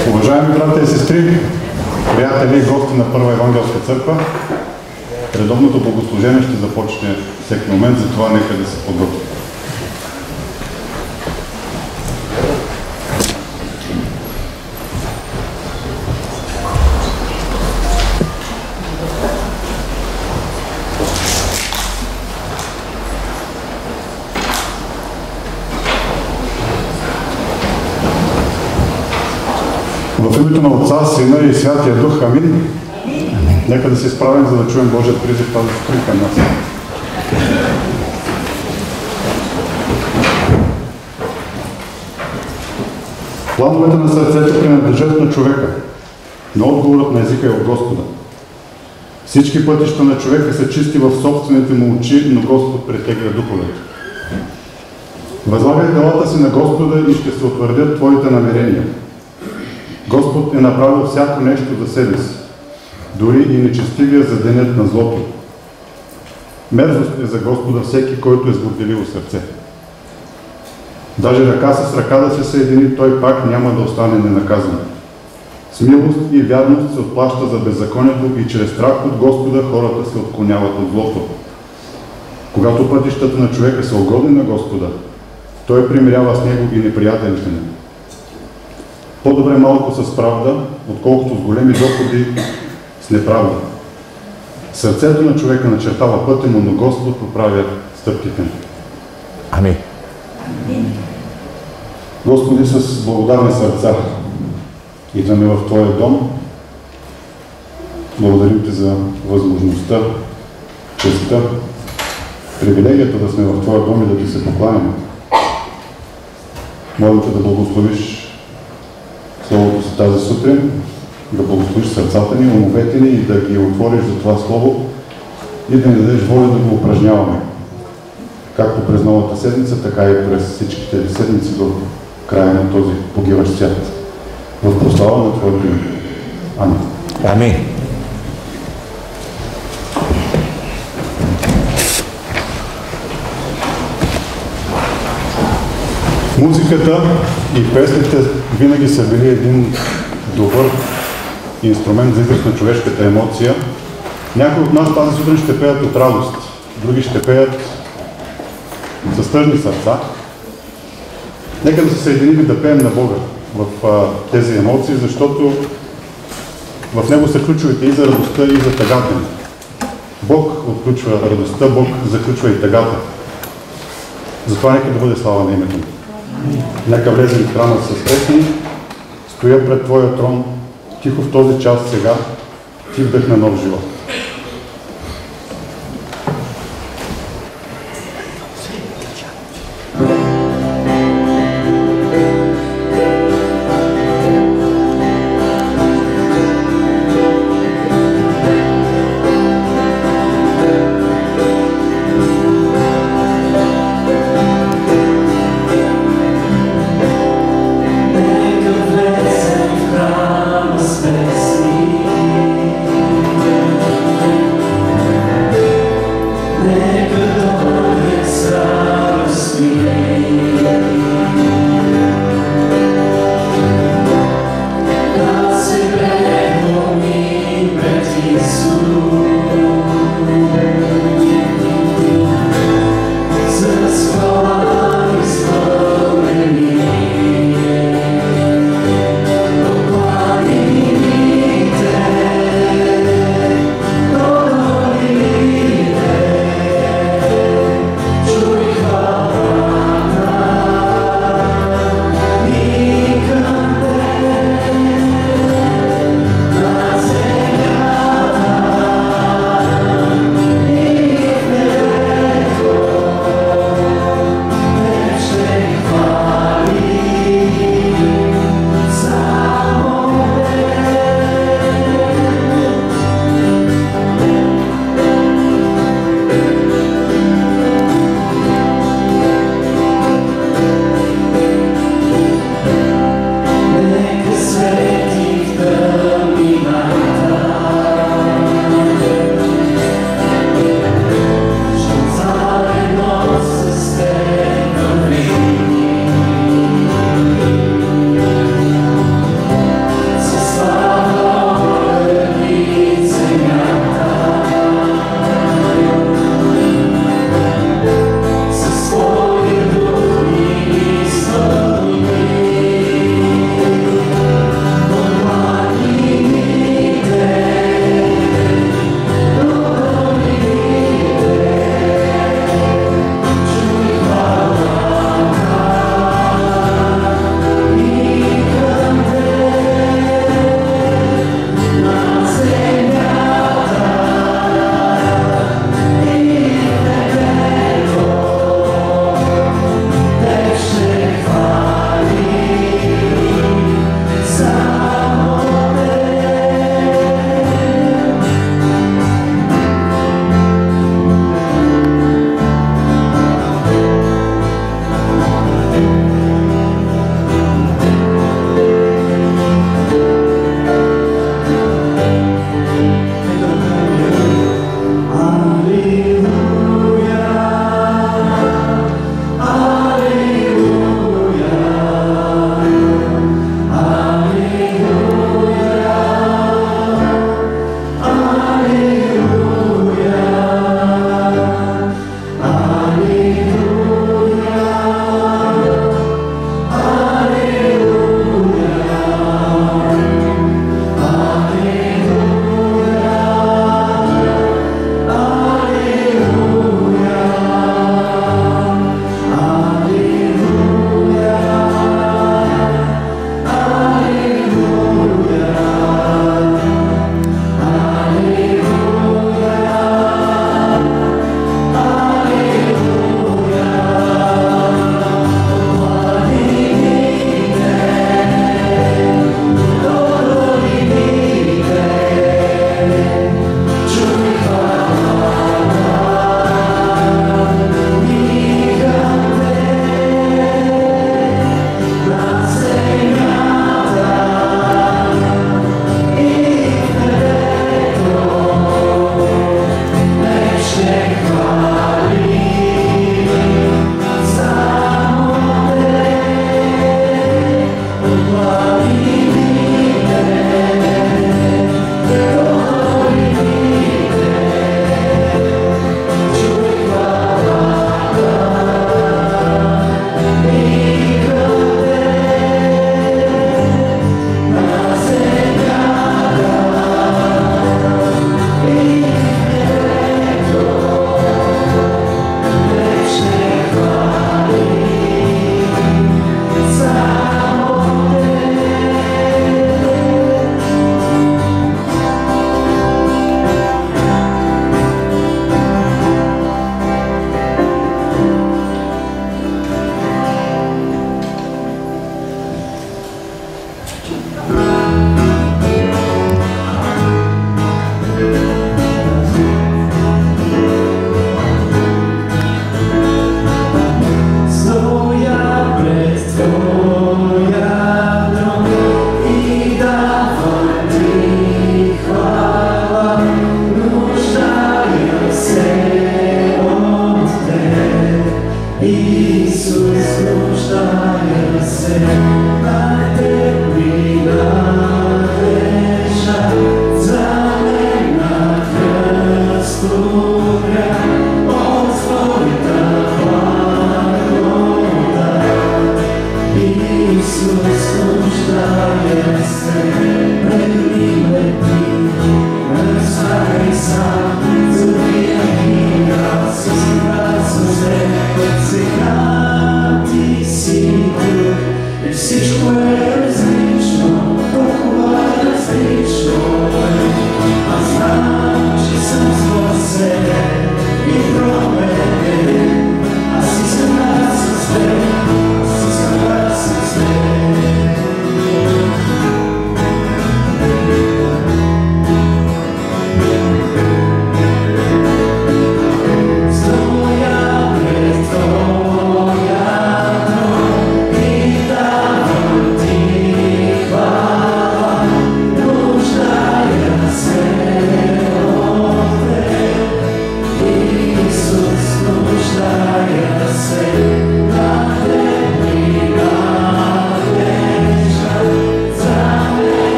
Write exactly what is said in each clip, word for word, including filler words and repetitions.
Уважаеми брата и сестри, приятели и гости на Първа Евангелска църква, редовното богослужение ще започне всеки момент, затова нека да се подготвим. В името на Отца, Сина и Святия Дух, амин. Нека да се изправим, за да чуем Божият призив тази сутрин към нас. Плановете на сърцето принадлежат на човека, но отговорът на езика е от Господа. Всички пътища на човека са чисти в собствените му очи, но Господ претегля духовете. Възлагай делата си на Господа и ще се утвърдят твоите намерения. Господ е направил всяко нещо за себе си, дори и нечестивия за денят на злото. Мерзост е за Господа всеки, който е сгорделиво сърце. Даже ръка с ръка да се съедини, той пак няма да остане ненаказан. С милост и вярност се отплаща за беззаконието и чрез страх от Господа хората се отклоняват от злото. Когато пътищата на човека са угодни на Господа, той примирява с него и неприятелите му. По-добре малко с правда, отколкото с големи доходи с неправда. Сърцето на човека начертава пътя му, но Господ поправя стъпките му. Амин. Господи, с благодарни сърца идваме в Твоя дом. Благодарим Ти за възможността, честта, привилегията да сме в Твоя дом и да Ти се покланяме. Моля Те да благословиш Словото си тази сутрин, да благословиш сърцата ни, умовете ни и да ги отвориш за това Слово и да ни дадеш воля да го упражняваме. Както през новата седмица, така и през всичките седмици до края на този погиващ свят. В прослава на Твоето име. Амин. Амин. Музиката и песните винаги са били един добър инструмент за израз на човешката емоция. Някои от нас тази сутрин ще пеят от радост, други ще пеят с тъжни сърца. Нека да се съединим и да пеем на Бога в а, тези емоции, защото в него са ключовете и за радостта, и за тъгата ни. Бог отключва радостта, Бог заключва и тъгата. Затова нека да бъде слава на името му. Нека влезем в храна с песни, стоя пред Твоя трон, тихо в този час сега, Ти вдъхна нов живот. Thank you.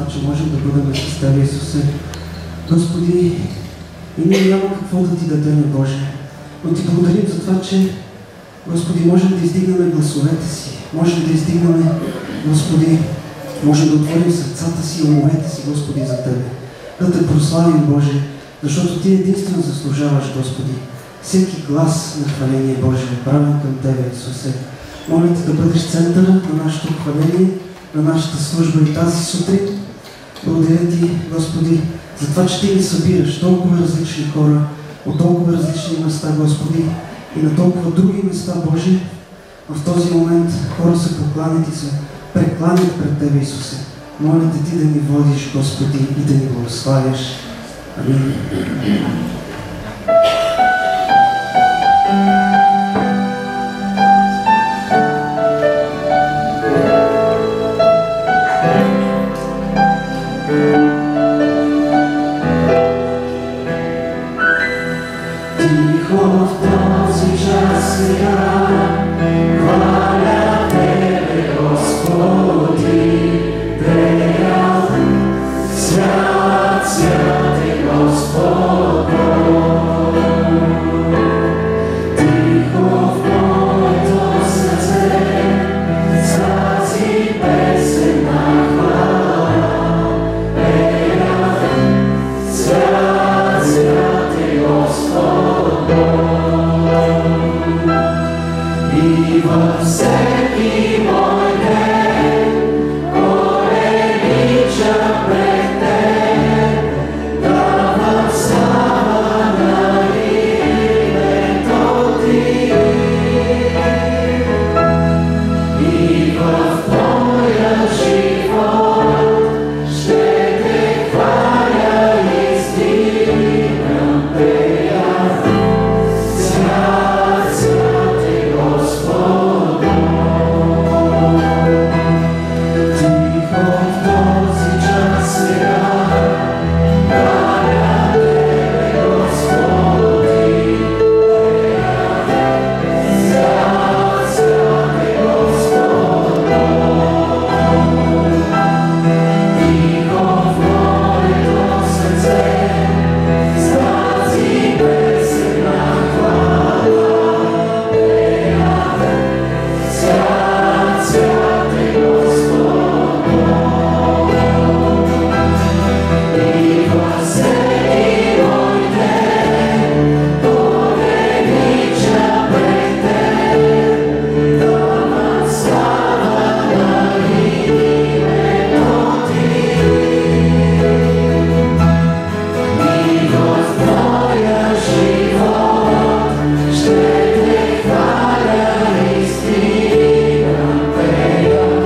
че можем да бъдем с Тебе, Исусе. Господи, и ние няма какво да Ти дадем, Боже, но Ти благодарим за това, че, Господи, можем да издигнем гласовете си, можем да издигнем, Господи, можем да отворим сърцата си и умовете си, Господи, за Тебе. Да Те прославим, Боже, защото Ти единствено заслужаваш, Господи, всеки глас на хваление, Боже, правен към Тебе, Исусе. Моля Те да бъдеш центъра на нашето хваление, на нашата служба и тази сутрин. Благодаря Ти, Господи, за това, че Ти ни събираш толкова различни хора, от толкова различни места, Господи, и на толкова други места, Боже. В този момент хора се покланят и се прекланят пред Тебе, Исусе. Моля Те Ти да ни водиш, Господи, и да ни благославяш. Амин.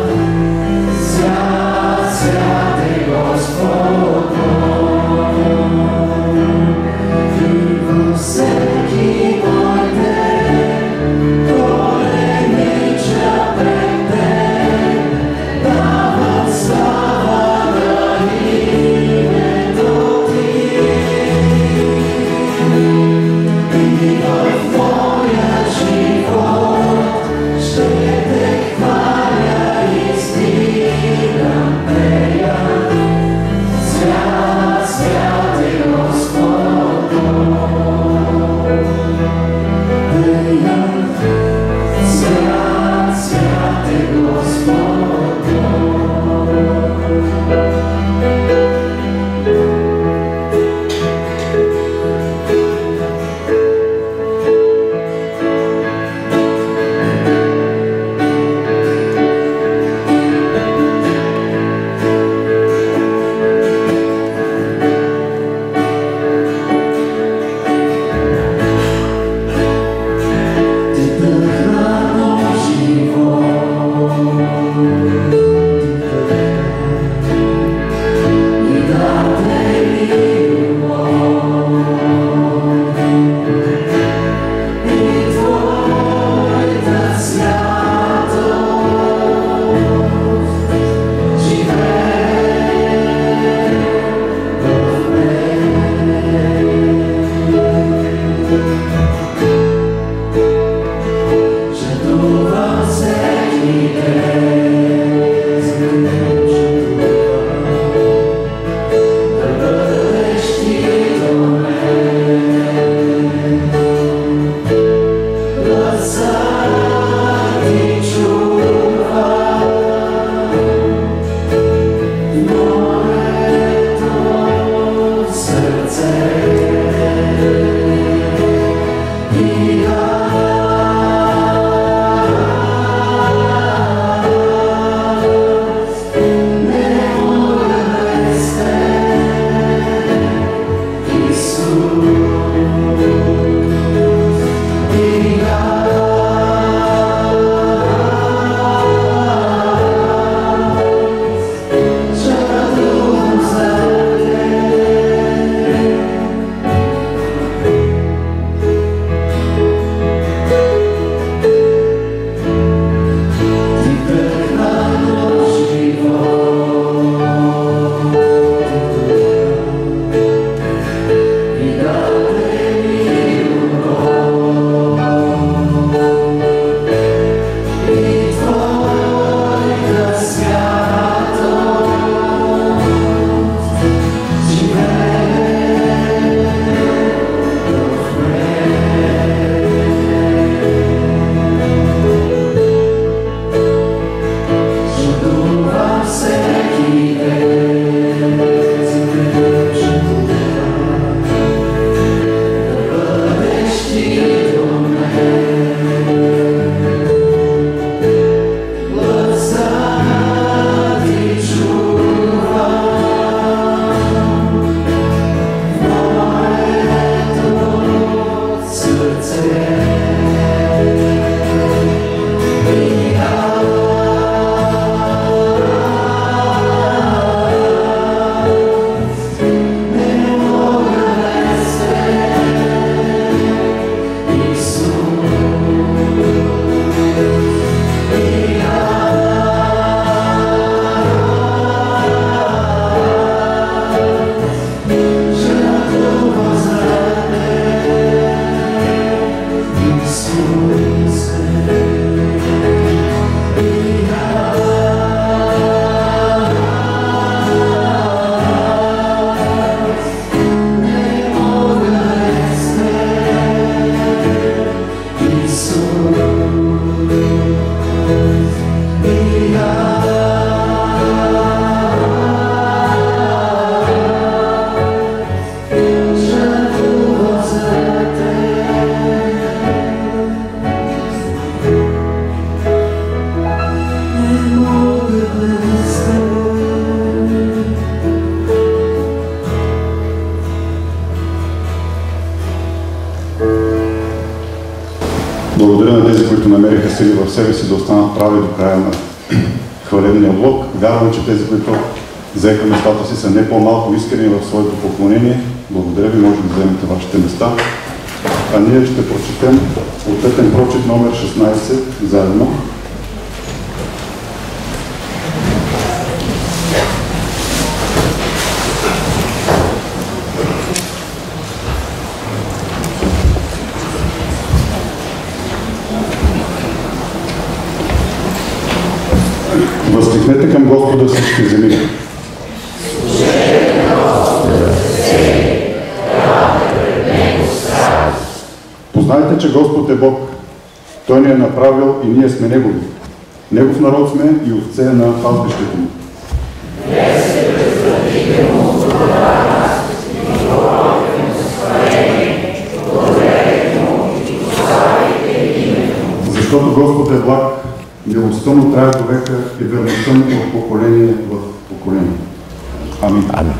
Святый Господь. намериха сили в себе си да останат прави до края на хвалебния блок. Вярвам, че тези, които взеха местата си, са не по-малко искрени в своето поклонение. Благодаря ви, може да вземете вашите места. А ние ще прочетем ответен прочит номер шестнайсет заедно. Възкликнете към Господа всички земи. Познайте, че Господ е Бог. Той ни е направил и ние сме Негови. Негов народ сме и овце на пазбището му. Защото Господ е благ, милостта му трае до века и верността му от поколение в поколение. Амин. Амин.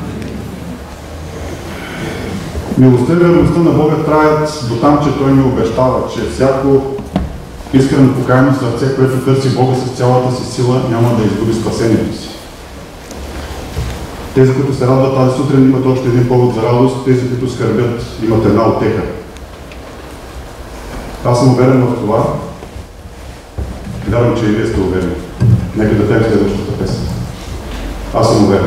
Милостта и верността на Бога траят до там, че Той ни обещава, че всяко искрено покаяно сърце, което търси Бога с цялата си сила, няма да изгуби спасението си. Тези, които се радват тази сутрин, имат още един повод за радост, тези, които скърбят, имат една утеха. Аз съм уверен в това. Вярвам, че и вие сте уверени. Нека да дадем следващата песен. Аз съм уверен.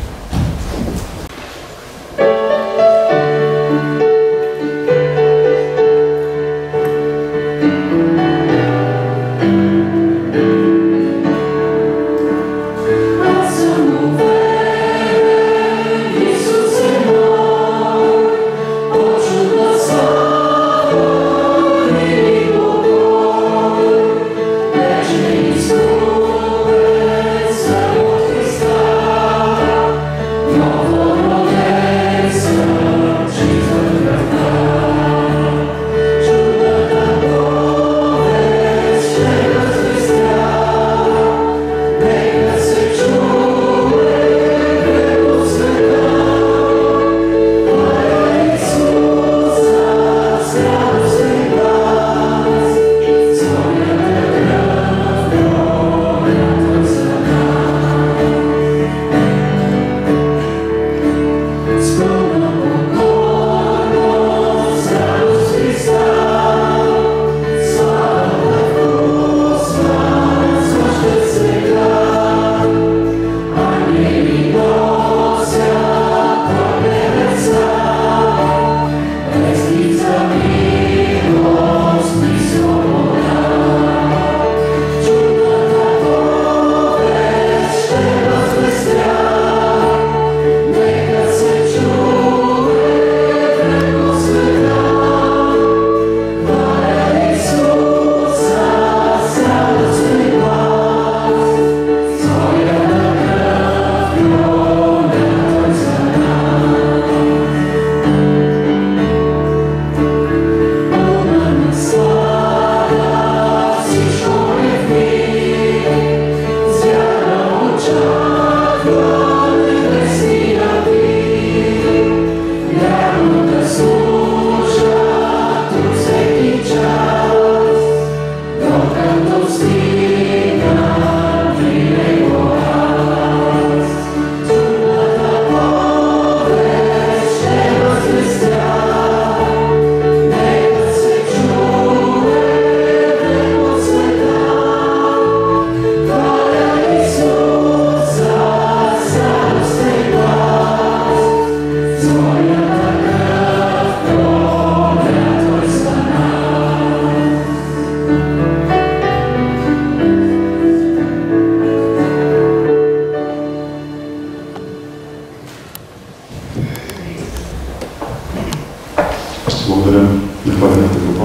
Благодаря на хвалената група.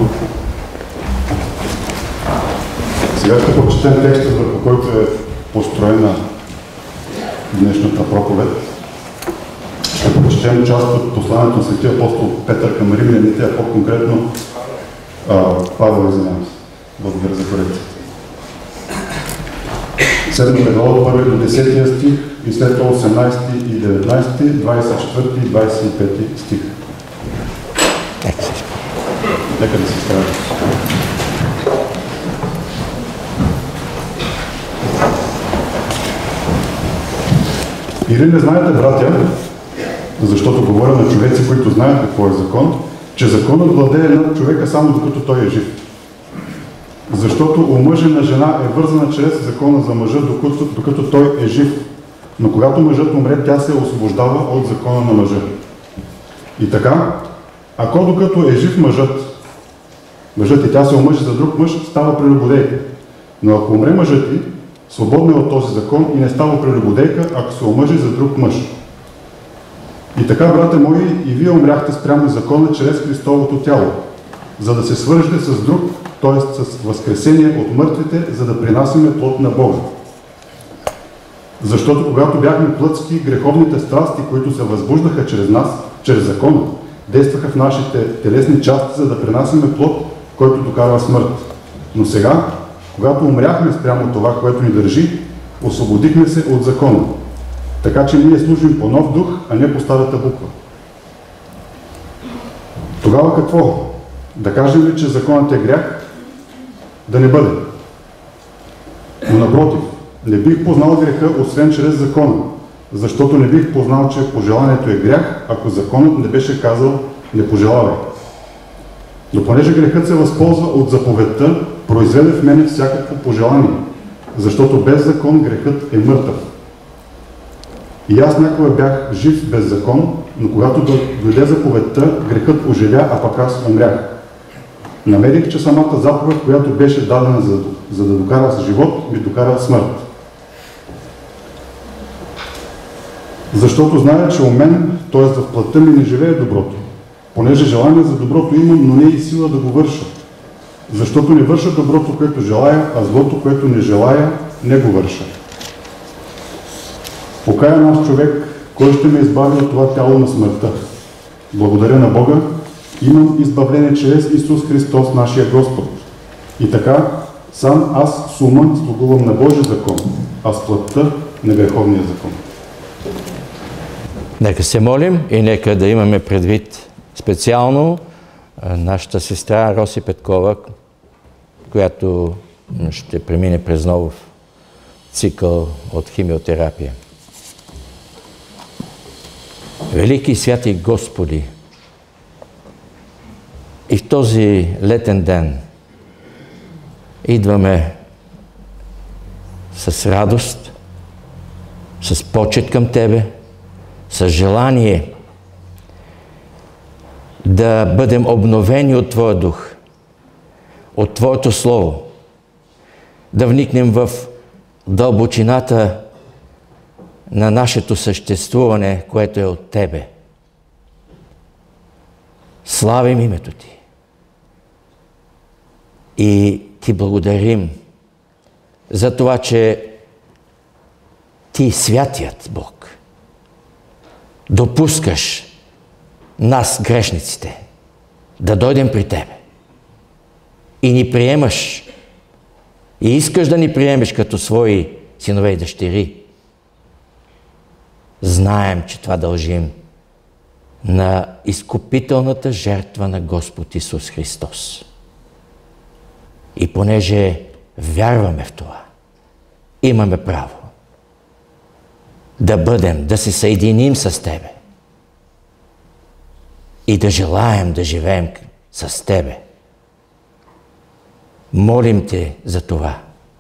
Сега ще прочетем текста, върху който е построена днешната проповед. Ще прочетем част от посланието на светия апостол Петър към римляните, а по-конкретно Павел, извинявам се. Благодаря за корекцията. Седмо глава, първи до десетия стих и след това осемнайсети и деветнайсети, двайсет и четвърти и двайсет и пети стих. Нека да се изправя. Или не знаете, братя, защото говоря на човеци, които знаят какво е закон, че законът владее над човека само докато той е жив. Защото омъжена на жена е вързана чрез закона за мъжа, докато, докато той е жив. Но когато мъжът умре, тя се освобождава от закона на мъжа. И така, ако докато е жив мъжът, мъжът и тя се омъжи за друг мъж, става прелюбодейка. Но ако умре мъжът ти, свободна е от този закон и не става прелюбодейка, ако се омъжи за друг мъж. И така, брате мои, и вие умряхте спрямо закона чрез Христовото тяло, за да се свържете с друг, т.е. с възкресение от мъртвите, за да принасяме плод на Бога. Защото когато бяхме плътски, греховните страсти, които се възбуждаха чрез нас, чрез закона, действаха в нашите телесни части, за да принасяме плод, който докарва смърт. Но сега, когато умряхме спрямо това, което ни държи, освободихме се от закона. Така че ние служим по нов дух, а не по старата буква. Тогава какво? Да кажем ли, че законът е грях? Да не бъде. Но напротив, не бих познал греха, освен чрез закона, защото не бих познал, че пожеланието е грях, ако законът не беше казал не пожелавай. Но понеже грехът се възползва от заповедта, произведе в мене всякакво пожелание, защото без закон грехът е мъртъв. И аз някога бях жив без закон, но когато дойде заповедта, грехът оживя, а пък аз умрях. Намерих, че самата заповед, която беше дадена за, за да докара с живот, ми докара смърт. Защото зная, че у мен, т.е. в плътта ми не живее доброто, понеже желание за доброто имам, но не и сила да го върша. Защото не върша доброто, което желая, а злото, което не желая, не го върша. Покаян аз човек, кой ще ме избави от това тяло на смъртта? Благодаря на Бога, имам избавление чрез Исус Христос, нашия Господ. И така, сам аз с ума слугувам на Божия закон, а с плътта на греховния закон. Нека се молим и нека да имаме предвид специално нашата сестра Роси Петкова, която ще премине през нов цикъл от химиотерапия. Велики и святи Господи, и в този летен ден идваме с радост, с почет към Тебе, с желание да бъдем обновени от Твоя дух, от Твоето Слово, да вникнем в дълбочината на нашето съществуване, което е от Тебе. Славим името Ти. И Ти благодарим за това, че Ти, святият Бог, допускаш нас, грешниците, да дойдем при Тебе. И ни приемаш. И искаш да ни приемеш като свои синове и дъщери. Знаем, че това дължим на изкупителната жертва на Господ Исус Христос. И понеже вярваме в това, имаме право да бъдем, да се съединим с Тебе и да желаем да живеем с Тебе. Молим Те за това,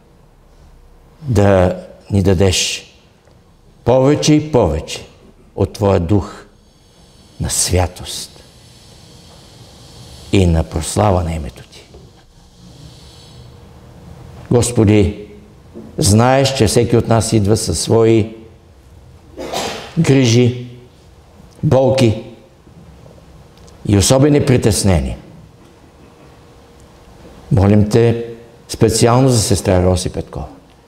да ни дадеш повече и повече от Твоя дух на святост и на прослава на името Ти. Господи, знаеш, че всеки от нас идва със свои грижи, болки и особени притеснения. Молим Те специално за сестра Роси Петкова.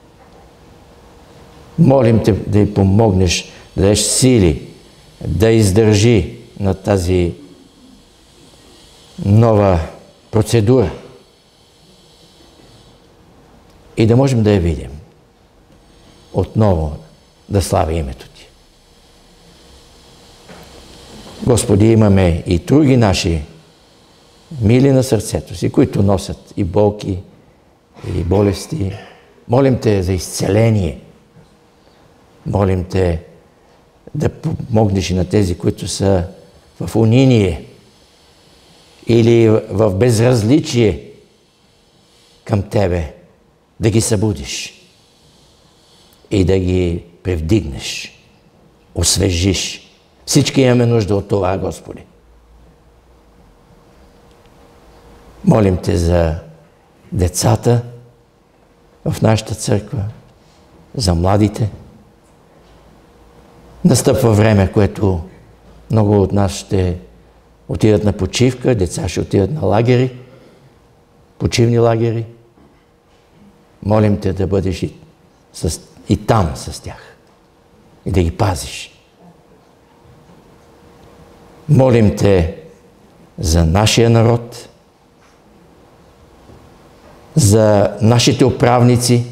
Молим Те да й помогнеш, да дадеш сили, да издържи на тази нова процедура и да можем да я видим. Отново да слави името Ти. Господи, имаме и други наши мили на сърцето си, които носят и болки, и болести. Молим Те за изцеление. Молим Те да помогнеш и на тези, които са в униние или в безразличие към Тебе, да ги събудиш и да ги превдигнеш, освежиш. Всички имаме нужда от това, Господи. Молим Те за децата в нашата църква, за младите. Настъпва време, което много от нас ще отидат на почивка, деца ще отидат на лагери, почивни лагери. Молим Те да бъдеш и, с, и там с тях и да ги пазиш. Молим Те за нашия народ, за нашите управници.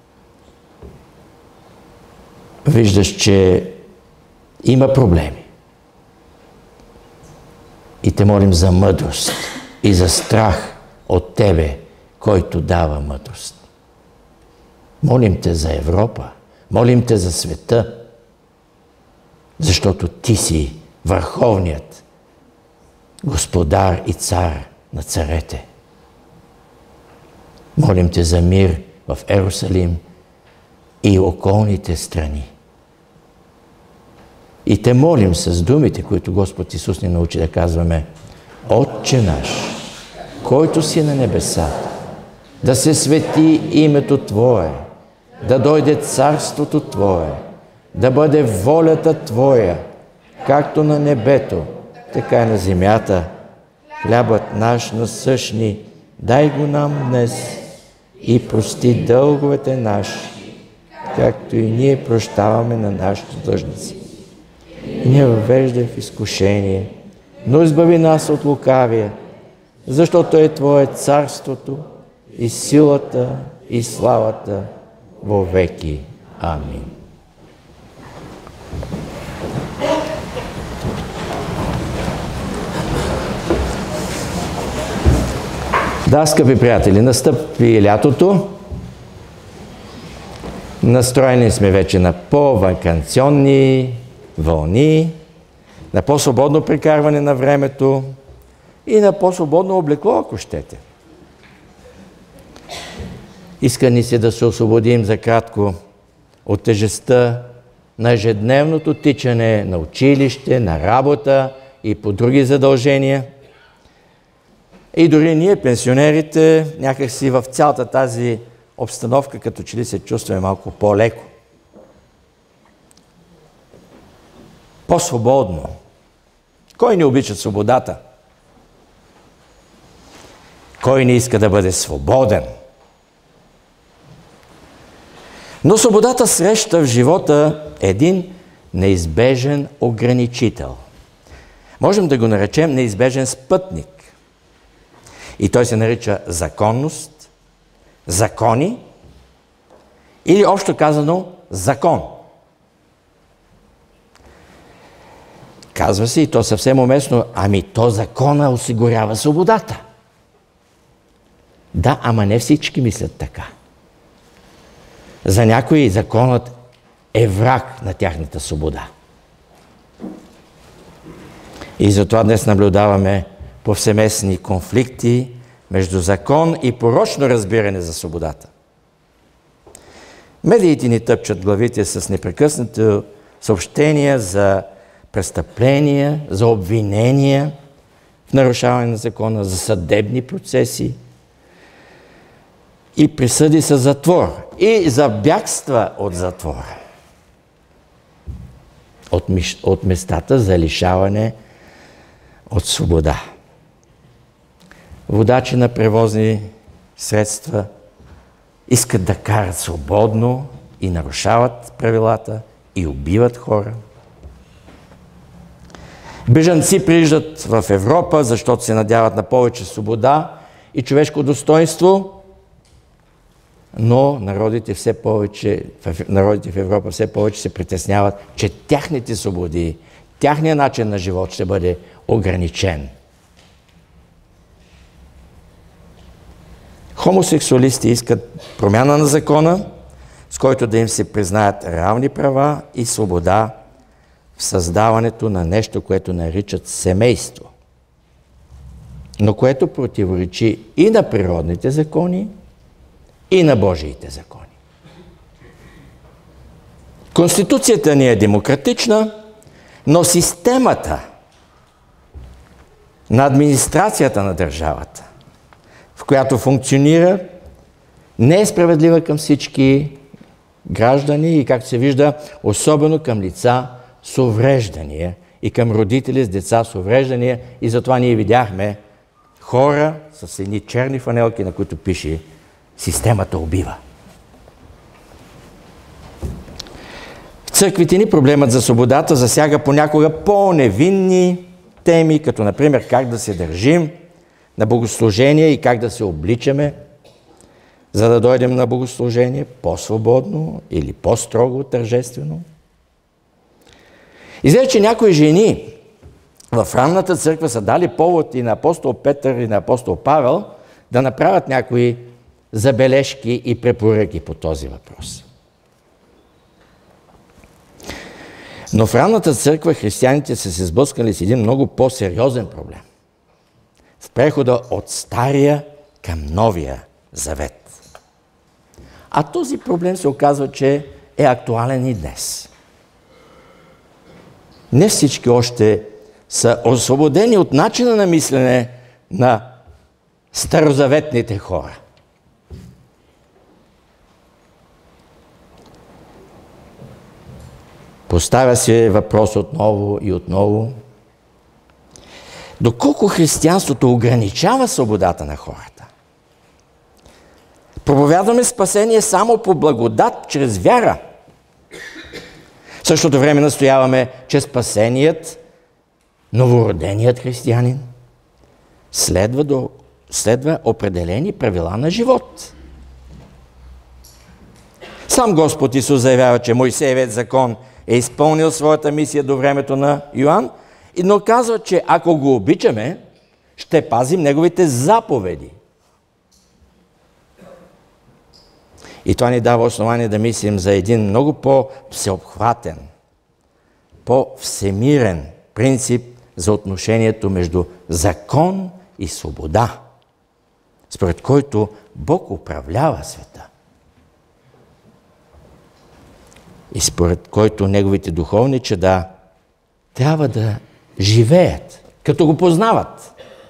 Виждаш, че има проблеми. И Те молим за мъдрост и за страх от Тебе, който дава мъдрост. Молим Те за Европа, молим Те за света, защото Ти си върховният господар и цар на царете. Молим Те за мир в Ерусалим и околните страни. И Те молим с думите, които Господ Исус ни научи да казваме: Отче наш, който си на небесата, да се свети името Твое, да дойде царството Твое, да бъде волята Твоя, както на небето, така и на земята. Хлябът наш насъщни, дай го нам днес и прости дълговете наши, както и ние прощаваме на нашите длъжници. И не въвеждай в изкушение, но избави нас от лукавия, защото е Твое царството и силата и славата во веки. Амин. Да, скъпи приятели, настъпи лятото. Настроени сме вече на по-ваканционни вълни, на по-свободно прекарване на времето и на по-свободно облекло, ако щете. Иска ни се да се освободим за кратко от тежестта на ежедневното тичане на училище, на работа и по други задължения. И дори ние, пенсионерите, някакси в цялата тази обстановка, като че ли се чувстваме малко по-леко. По-свободно. Кой не обича свободата? Кой не иска да бъде свободен? Но свободата среща в живота един неизбежен ограничител. Можем да го наречем неизбежен спътник. И той се нарича законност, закони или общо казано закон. Казва се, и то съвсем уместно, ами то закона осигурява свободата. Да, ама не всички мислят така. За някои законът е враг на тяхната свобода. И затова днес наблюдаваме повсеместни конфликти между закон и порочно разбиране за свободата. Медиите ни тъпчат главите с непрекъснати съобщения за престъпления, за обвинения в нарушаване на закона, за съдебни процеси и присъди с затвор и за бягства от затвор. От, от местата за лишаване от свобода. Водачи на превозни средства искат да карат свободно и нарушават правилата и убиват хора. Бежанци прииждат в Европа, защото се надяват на повече свобода и човешко достоинство, но народите, все повече, народите в Европа все повече се притесняват, че тяхните свободи, тяхният начин на живот ще бъде ограничен. Хомосексуалисти искат промяна на закона, с който да им се признаят равни права и свобода в в създаването на нещо, което наричат семейство, но което противоречи и на природните закони, и на Божиите закони. Конституцията ни е демократична, но системата на администрацията на държавата, в която функционира, не е справедлива към всички граждани и, както се вижда, особено към лица с увреждания и към родители с деца с увреждания. И затова ние видяхме хора с едни черни фанелки, на които пише "Системата убива". В църквите ни проблемът за свободата засяга понякога по-невинни теми, като например как да се държим на богослужение и как да се обличаме, за да дойдем на богослужение по-свободно или по-строго тържествено. Изглежда, че някои жени в ранната църква са дали повод и на апостол Петър, и на апостол Павел да направят някои забележки и препоръки по този въпрос. Но в ранната църква християните са се сблъскали с един много по-сериозен проблем. В прехода от Стария към Новия Завет. А този проблем се оказва, че е актуален и днес. Не всички още са освободени от начина на мислене на старозаветните хора. Поставя се въпрос отново и отново. Доколко християнството ограничава свободата на хората? Проповядваме спасение само по благодат, чрез вяра. В същото време настояваме, че спасеният, новороденият християнин следва, до, следва определени правила на живот. Сам Господ Исус заявява, че Мойсеевият закон е изпълнил своята мисия до времето на Йоан, но казва, че ако го обичаме, ще пазим неговите заповеди. И това ни дава основание да мислим за един много по-всеобхватен, по-всемирен принцип за отношението между закон и свобода, според който Бог управлява света и според който неговите духовни чада трябва да живеят, като го познават.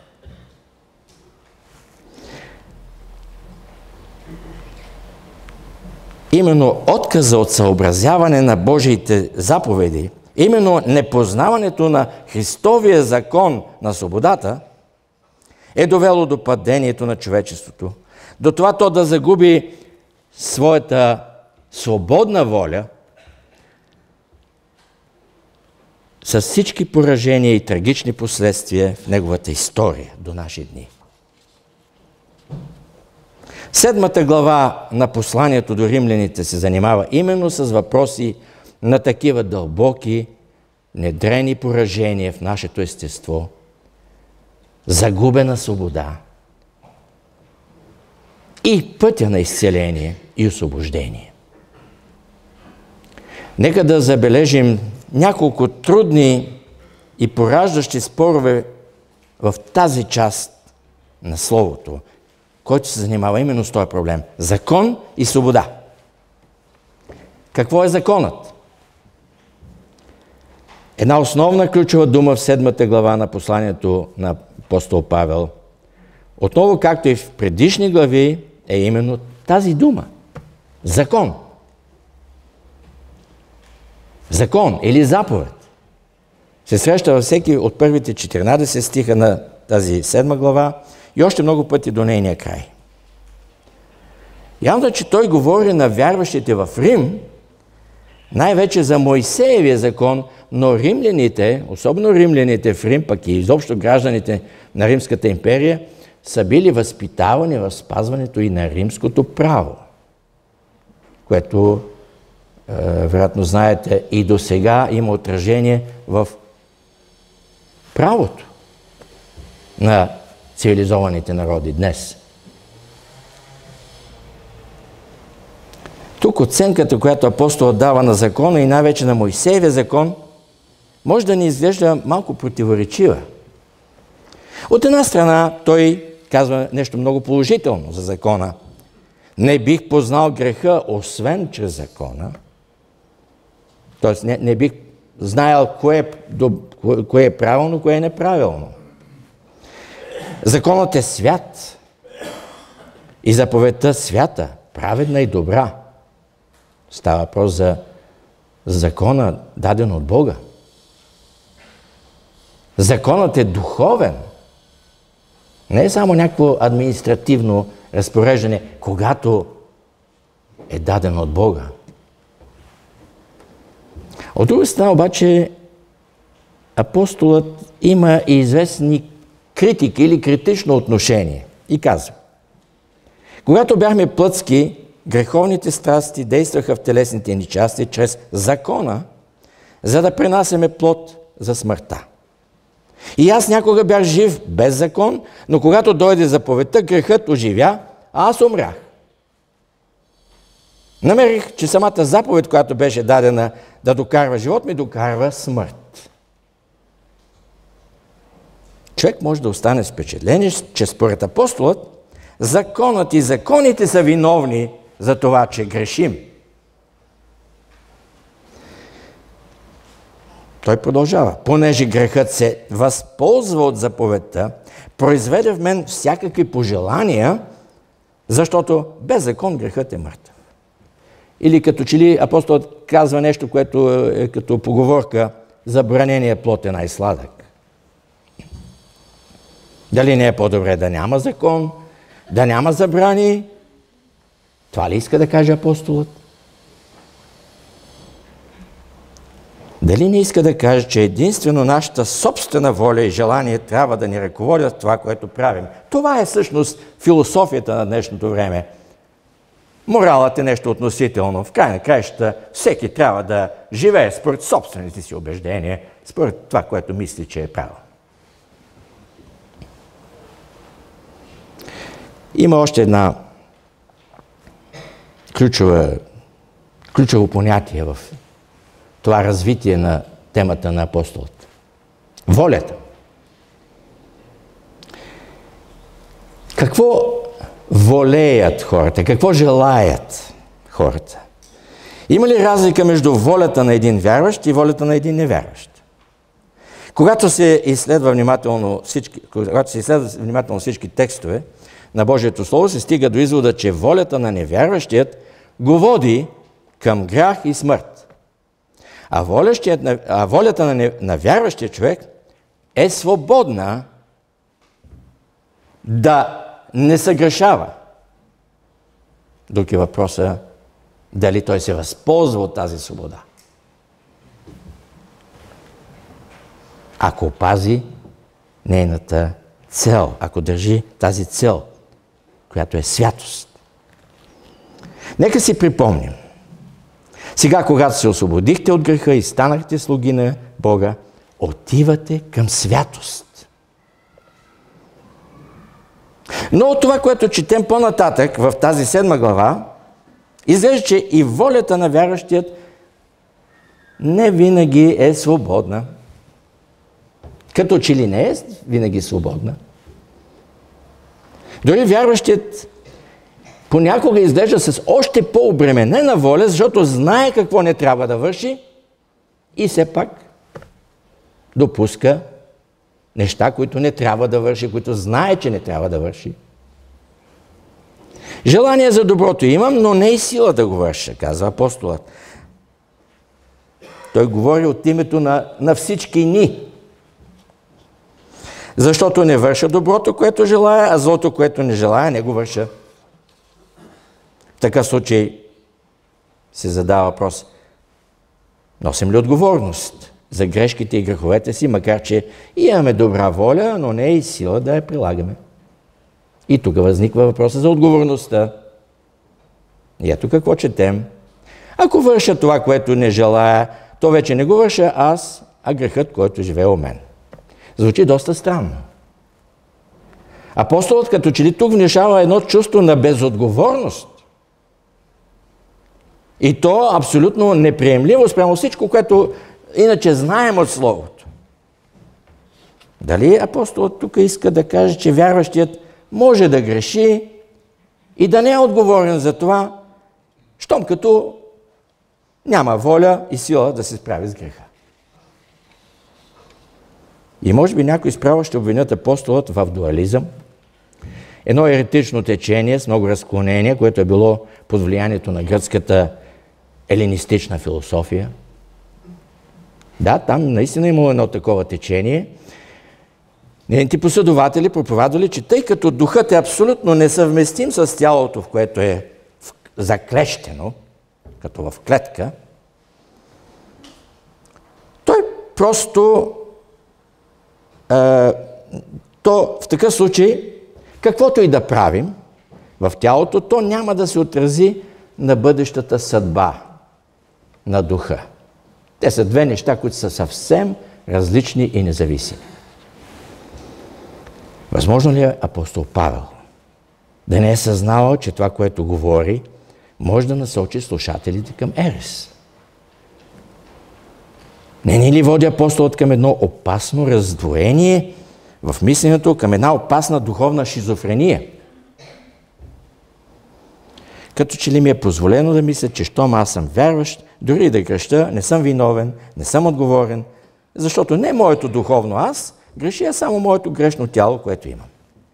Именно отказа от съобразяване на Божиите заповеди, именно непознаването на Христовия закон на свободата е довело до падението на човечеството, до това то да загуби своята свободна воля с всички поражения и трагични последствия в неговата история до наши дни. Седмата глава на посланието до римляните се занимава именно с въпроси на такива дълбоки, недрени поражения в нашето естество, загубена свобода и пътя на изцеление и освобождение. Нека да забележим няколко трудни и пораждащи спорове в тази част на Словото, който се занимава именно с този проблем. Закон и свобода. Какво е законът? Една основна ключова дума в седмата глава на посланието на апостол Павел, отново както и в предишни глави, е именно тази дума. Закон. Закон или заповед се среща във всеки от първите четиринадесет стиха на тази седма глава и още много пъти до нейния край. Явно, че той говори на вярващите в Рим, най-вече за Мойсеевия закон, но римляните, особено римляните в Рим, пък и изобщо гражданите на Римската империя, са били възпитавани в спазването и на римското право, което, е, вероятно знаете, и до сега има отражение в правото на цивилизованите народи днес. Тук оценката, която апостолът дава на закона и най-вече на Мойсеевия закон, може да ни изглежда малко противоречива. От една страна, той казва нещо много положително за закона. Не бих познал греха, освен чрез закона. Тоест, не, не бих знаел кое е, кое е правилно, кое е неправилно. Законът е свят. И заповедта свята, праведна и добра. Става въпрос за закона, даден от Бога. Законът е духовен. Не е само някакво административно разпореждане, когато е даден от Бога. От друга страна обаче апостолът има и известни критики или критично отношение и казва: когато бяхме плътски, греховните страсти действаха в телесните ни части чрез закона, за да пренасяме плод за смъртта. И аз някога бях жив без закон, но когато дойде заповедта, грехът оживя, а аз умрях. Намерих, че самата заповед, която беше дадена да докарва живот, ми докарва смърт. Човек може да остане с впечатление, че според апостолът законът и законите са виновни за това, че грешим. Той продължава. Понеже грехът се възползва от заповедта, произведе в мен всякакви пожелания, защото без закон грехът е мъртъв. Или като че ли апостолът казва нещо, което е като поговорка: забранения плод е най-сладък. Дали не е по-добре да няма закон, да няма забрани? Това ли иска да каже апостолът? Дали не иска да каже, че единствено нашата собствена воля и желание трябва да ни ръководят това, което правим? Това е всъщност философията на днешното време. Моралът е нещо относително. В край на краищата всеки трябва да живее според собствените си убеждения, според това, което мисли, че е правилно. Има още една ключова, ключово понятие в това развитие на темата на апостолът. Волята. Какво волеят хората? Какво желаят хората? Има ли разлика между волята на един вярващ и волята на един невярващ? Когато се изследва внимателно всички, когато се изследва внимателно всички текстове на Божието Слово, се стига до извода, че волята на невярващият го води към грях и смърт. А, а волята на, не, на вярващия човек е свободна да не съгрешава. Друг е въпроса дали той се възползва от тази свобода. Ако пази нейната цел, ако държи тази цел, която е святост. Нека си припомним. Сега, когато се освободихте от греха и станахте слуги на Бога, отивате към святост. Но от това, което четем по-нататък в тази седма глава, изглежда, че и волята на вярващият не винаги е свободна. Като че ли не е винаги свободна. Дори вярващият понякога изглежда с още по-обременена воля, защото знае какво не трябва да върши и все пак допуска неща, които не трябва да върши, които знае, че не трябва да върши. Желание за доброто имам, но не и сила да го върша, казва апостолът. Той говори от името на, на всички ни. Защото не върша доброто, което желая, а злото, което не желая, не го върша. В такъв случай се задава въпрос: носим ли отговорност за грешките и греховете си, макар че имаме добра воля, но не и сила да я прилагаме? И тук възниква въпроса за отговорността. И ето какво четем. Ако върша това, което не желая, то вече не го върша аз, а грехът, който живее у мен. Звучи доста странно. Апостолът като че ли тук внушава едно чувство на безотговорност. И то абсолютно неприемливо спрямо всичко, което иначе знаем от Словото. Дали апостолът тук иска да каже, че вярващият може да греши и да не е отговорен за това, щом като няма воля и сила да се справи с греха. И може би някои справа ще обвинят апостолът в дуализъм, едно еретично течение с много разклонения, което е било под влиянието на гръцката елинистична философия. Да, там наистина имало едно такова течение. Нейните последователи проповядвали, че тъй като духът е абсолютно несъвместим с тялото, в което е заклещено, като в клетка, той просто е, то в такъв случай, каквото и да правим в тялото, то няма да се отрази на бъдещата съдба на духа. Те са две неща, които са съвсем различни и независими. Възможно ли е апостол Павел да не е съзнавал, че това, което говори, може да насочи слушателите към ерес? Не ни ли води апостолът към едно опасно раздвоение в мисленето, към една опасна духовна шизофрения? Като че ли ми е позволено да мисля, че щом аз съм вярващ, дори да греша, не съм виновен, не съм отговорен, защото не моето духовно аз греши, а само моето грешно тяло, което имам.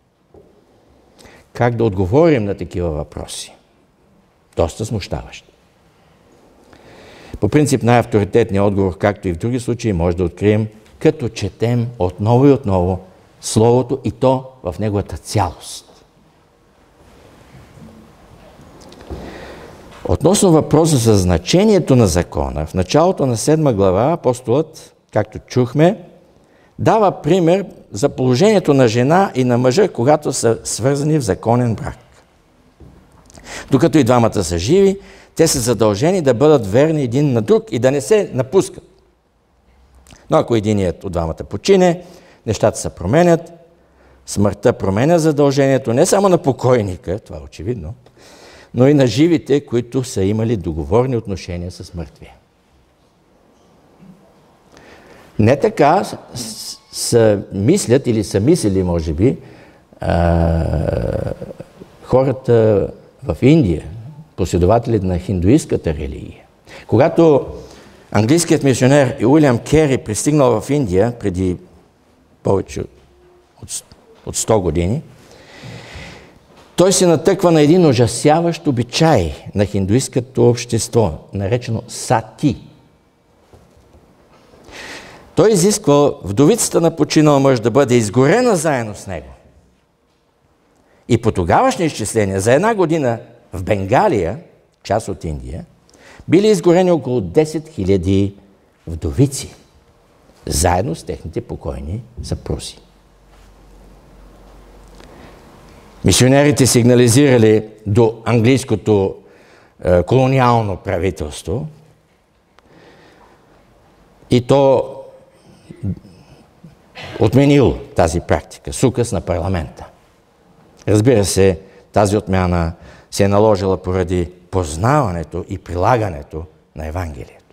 Как да отговорим на такива въпроси? Доста смущаващ. По принцип най-авторитетният отговор, както и в други случаи, може да открием, като четем отново и отново Словото и то в неговата цялост. Относно въпроса за значението на закона, в началото на седма глава апостолът, както чухме, дава пример за положението на жена и на мъжа, когато са свързани в законен брак. Докато и двамата са живи, те са задължени да бъдат верни един на друг и да не се напускат. Но ако единият от двамата почине, нещата се променят, смъртта променя задължението не само на покойника, това е очевидно, но и на живите, които са имали договорни отношения с мъртвия. Не така са мислят или са мислили, може би, а, хората в Индия, последователите на хиндуистката религия. Когато английският мисионер Уилям Кери пристигнал в Индия преди повече от сто години, той се натъква на един ужасяващ обичай на хиндуисткото общество, наречено сати. Той изисква вдовицата на починал мъж да бъде изгорена заедно с него. И по тогавашни изчисления, за една година в Бенгалия, част от Индия, били изгорени около десет хиляди вдовици, заедно с техните покойни съпрузи. Мисионерите сигнализирали до английското е, колониално правителство и то отменило тази практика с указ на парламента. Разбира се, тази отмяна се е наложила поради познаването и прилагането на Евангелието.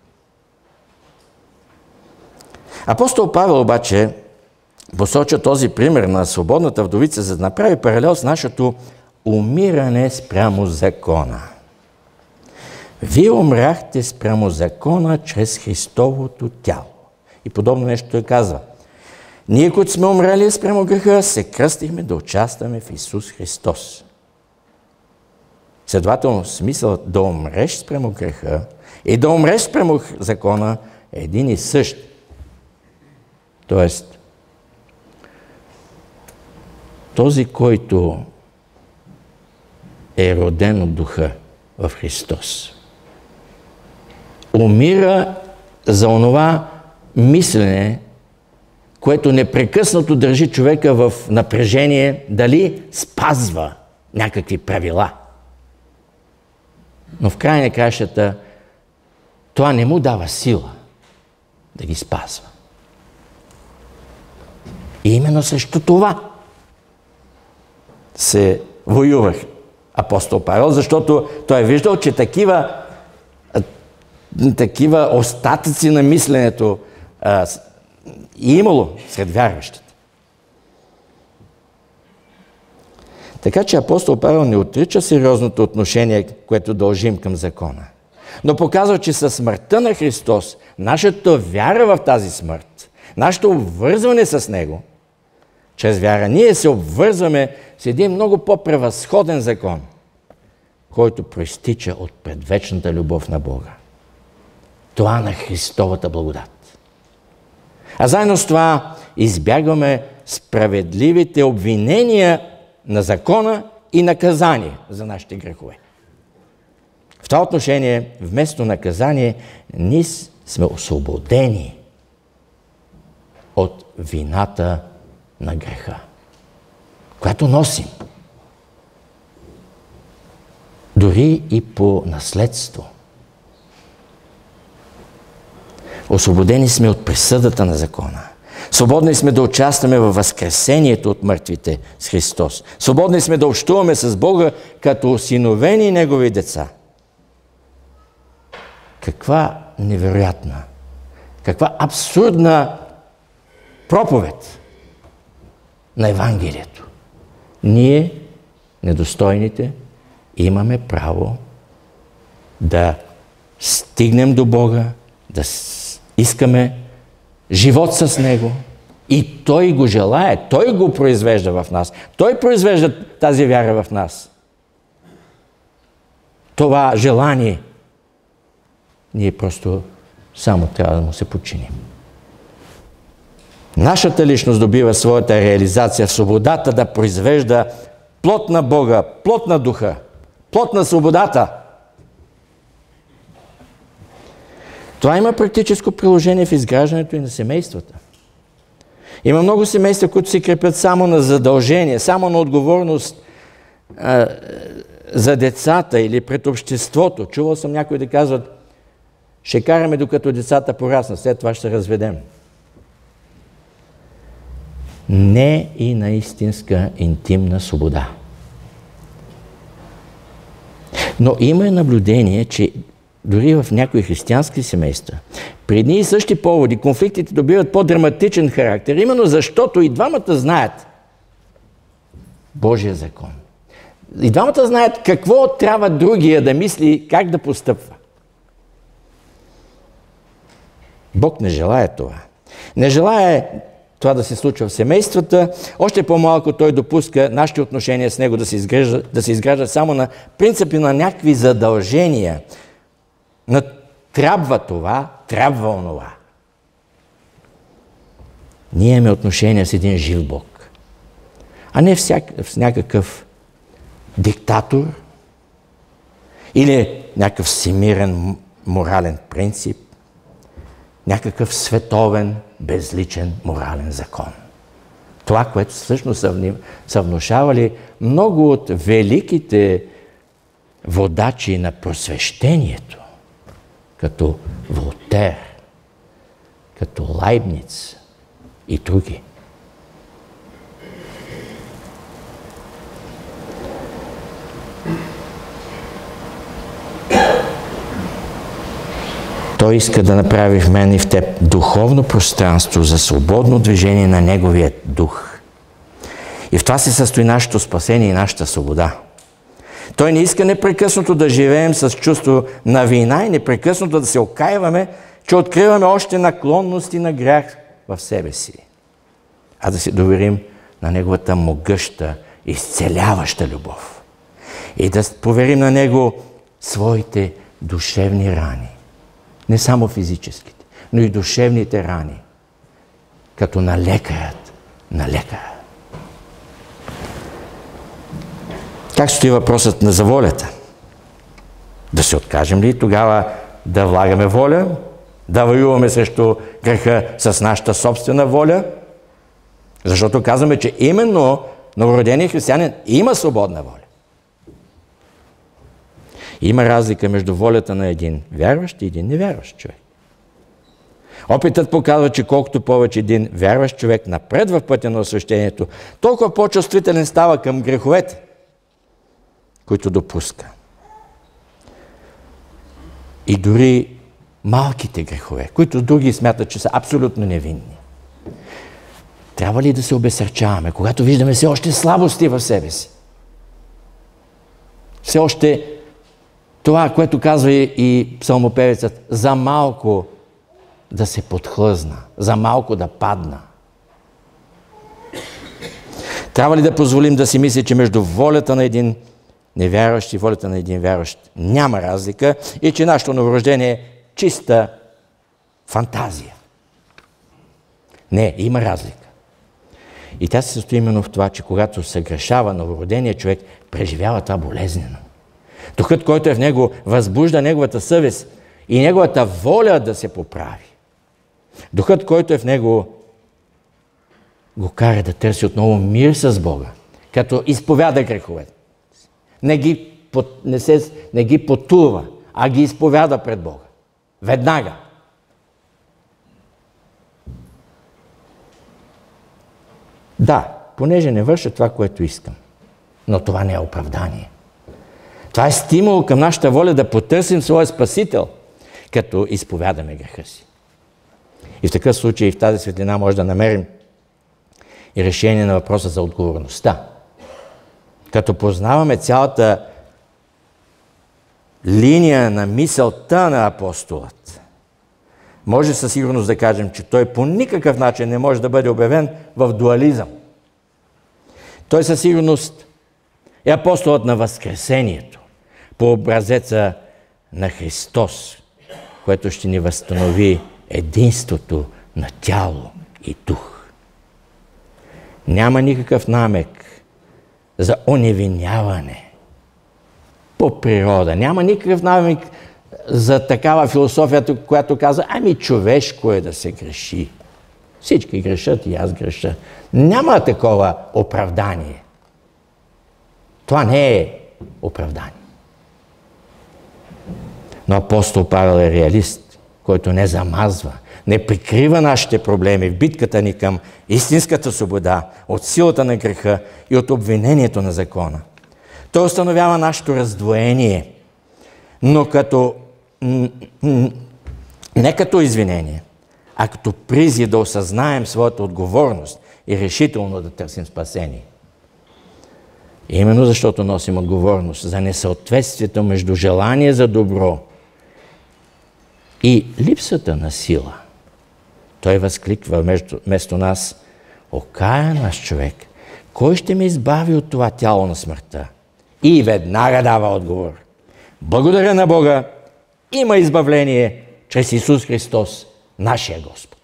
Апостол Павел обаче посоча този пример на свободната вдовица, за да направи паралел с нашето умиране спрямо закона. Вие умряхте спрямо закона чрез Христовото тяло. И подобно нещо той казва. Ние, които сме умрели спрямо греха, се кръстихме да участваме в Исус Христос. Следователно, смисъл да умреш спрямо греха и да умреш спрямо закона е един и същ. Тоест, този, който е роден от Духа в Христос, умира за онова мислене, което непрекъснато държи човека в напрежение, дали спазва някакви правила. Но в край на кращата това не му дава сила да ги спазва. И именно срещу това се воювах апостол Павел, защото той е виждал, че такива такива остатъци на мисленето а, и имало сред вярващите. Така че апостол Павел не отрича сериозното отношение, което дължим към закона. Но показва, че със смъртта на Христос, нашата вяра в тази смърт, нашето обвързване с Него, чрез вяра, ние се обвързваме с един много по-превъзходен закон, който проистича от предвечната любов на Бога. Това на Христовата благодат. А заедно с това избягваме справедливите обвинения на закона и наказание за нашите грехове. В това отношение, вместо наказание, ние сме освободени от вината на греха, която носим. Дори и по наследство. Освободени сме от присъдата на закона. Свободни сме да участваме във възкресението от мъртвите с Христос. Свободни сме да общуваме с Бога като осиновени Негови деца. Каква невероятна, каква абсурдна проповед на Евангелието. Ние, недостойните, имаме право да стигнем до Бога, да искаме живот с Него и Той го желае, Той го произвежда в нас. Той произвежда тази вяра в нас. Това желание ние просто само трябва да му се подчиним. Нашата личност добива своята реализация в свободата да произвежда плод на Бога, плод на Духа, плод на свободата. Това има практическо приложение в изграждането и на семействата. Има много семейства, които се крепят само на задължение, само на отговорност а, за децата или пред обществото. Чувал съм някои да казват: ще караме докато децата пораснат, след това ще се разведем. Не и на истинска интимна свобода. Но има наблюдение, че дори в някои християнски семейства, при едни и същи поводи, конфликтите добиват по-драматичен характер, именно защото и двамата знаят Божия закон. И двамата знаят какво трябва другия да мисли, как да постъпва. Бог не желае това. Не желае това да се случва в семействата. Още по-малко Той допуска нашите отношения с Него да се изграждат, да се изграждат само на принципи на някакви задължения. На трябва това, трябва онова. Ние имаме отношения с един жив Бог, а не всяк, с някакъв диктатор или някакъв всемирен морален принцип, някакъв световен, безличен морален закон. Това, което всъщност са внушавали много от великите водачи на просвещението, като Волтер, като Лайбниц и други. Той иска да направи в мен и в теб духовно пространство за свободно движение на Неговия дух. И в това се състои нашето спасение и нашата свобода. Той не иска непрекъснато да живеем с чувство на вина и непрекъснато да се окайваме, че откриваме още наклонности на грях в себе си, а да се доверим на Неговата могъща, изцеляваща любов и да поверим на Него своите душевни рани. Не само физическите, но и душевните рани, като на лекарят, на лекара. Как стои въпросът на заволята? Да се откажем ли тогава да влагаме воля? Да воюваме срещу греха с нашата собствена воля? Защото казваме, че именно новороденият християнин има свободна воля. Има разлика между волята на един вярващ и един невярващ човек. Опитът показва, че колкото повече един вярващ човек напредва в пътя на освещението, толкова по-чувствителен става към греховете, които допуска. И дори малките грехове, които други смятат, че са абсолютно невинни. Трябва ли да се обесърчаваме, когато виждаме все още слабости в себе си? Все още това, което казва и псалмопевецът, за малко да се подхлъзна, за малко да падна. Трябва ли да позволим да си мисли, че между волята на един невярващ и волята на един вярващ няма разлика и че нашето новорождение е чиста фантазия? Не, има разлика. И тя се състои именно в това, че когато се грешава новороденият човек, преживява това болезнено. Духът, който е в него, възбужда неговата съвест и неговата воля да се поправи. Духът, който е в него, го кара да търси отново мир с Бога, като изповяда греховете. Не ги, не, се, не ги потува, а ги изповяда пред Бога. Веднага. Да, понеже не върша това, което искам, но това не е оправдание. Това е стимул към нашата воля да потърсим своя Спасител, като изповядаме греха си. И в такъв случай в тази светлина може да намерим и решение на въпроса за отговорността. Като познаваме цялата линия на мисълта на апостолът, може със сигурност да кажем, че той по никакъв начин не може да бъде обявен в дуализъм. Той със сигурност е апостолът на Възкресението, по образеца на Христос, което ще ни възстанови единството на тяло и дух. Няма никакъв намек за оневиняване по природа. Няма никакъв намек за такава философия, която казва, ами човешко е да се греши. Всички грешат и аз греша. Няма такова оправдание. Това не е оправдание. Но апостол Павел е реалист, който не замазва, не прикрива нашите проблеми в битката ни към истинската свобода, от силата на греха и от обвинението на закона. Той установява нашето раздвоение, но като, не като извинение, а като призив да осъзнаем своята отговорност и решително да търсим спасение. И именно защото носим отговорност за несъответствието между желание за добро и липсата на сила, той възкликва вместо нас: окаян наш човек, кой ще ме избави от това тяло на смъртта? И веднага дава отговор: благодаря на Бога, има избавление чрез Исус Христос, нашия Господ.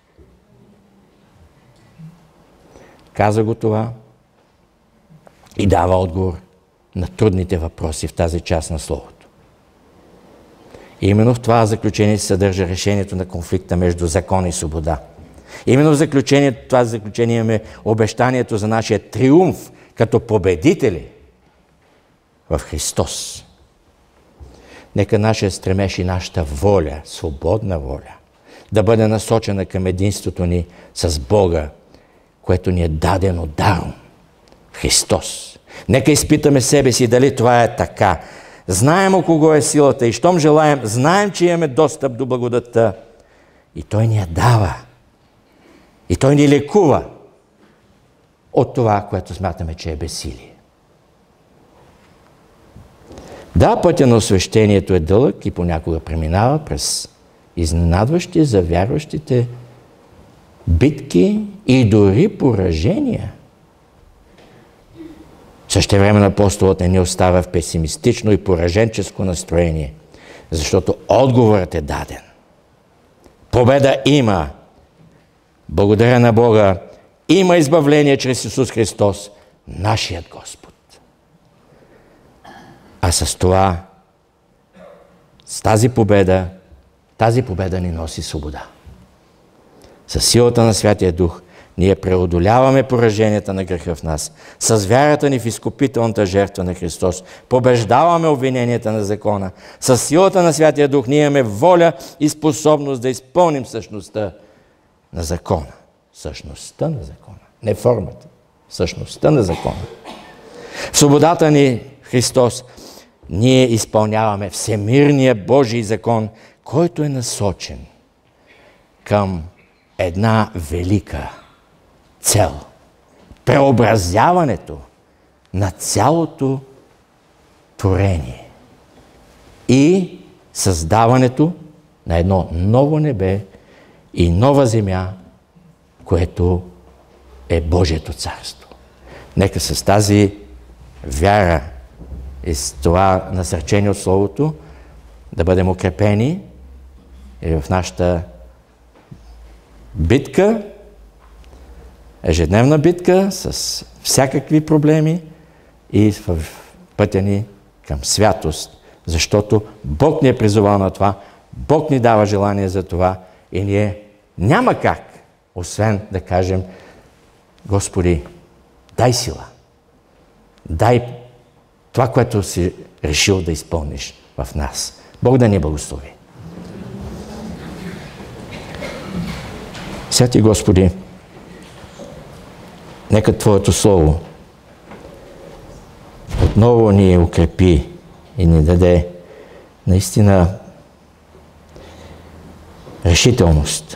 Каза го това и дава отговор на трудните въпроси в тази част на Словото. И именно в това заключение се съдържа решението на конфликта между закон и свобода. Именно в заключението, това заключение имаме обещанието за нашия триумф като победители в Христос. Нека нашия стремеж и нашата воля, свободна воля, да бъде насочена към единството ни с Бога, което ни е дадено даром в Христос. Нека изпитаме себе си дали това е така. Знаем о кого е силата и щом желаем, знаем, че имаме достъп до благодатта и Той ни я дава. И Той ни лекува от това, което смятаме, че е безсилие. Да, пътя на освещението е дълъг и понякога преминава през изненадващи за вярващите битки и дори поражения. Същевременно апостолът не ни оставя в песимистично и пораженческо настроение, защото отговорът е даден. Победа има. Благодаря на Бога, има избавление чрез Исус Христос, нашият Господ. А с това, с тази победа, тази победа ни носи свобода. Със силата на Святия Дух ние преодоляваме пораженията на греха в нас. С вярата ни в изкупителната жертва на Христос побеждаваме обвиненията на закона. С силата на Святия Дух ние имаме воля и способност да изпълним същността на закона. Същността на закона. Не формата. Същността на закона. В свободата ни в Христос ние изпълняваме всемирния Божий закон, който е насочен към една велика цел. Преобразяването на цялото творение и създаването на едно ново небе и нова земя, което е Божието царство. Нека с тази вяра и с това насърчение от Словото да бъдем укрепени и в нашата битка, ежедневна битка с всякакви проблеми и в пътя ни към святост, защото Бог ни е призовал на това, Бог ни дава желание за това и ние няма как, освен да кажем: Господи, дай сила, дай това, което си решил да изпълниш в нас. Бог да ни благослови. Святи Господи, нека Твоето Слово отново ни укрепи и ни даде наистина решителност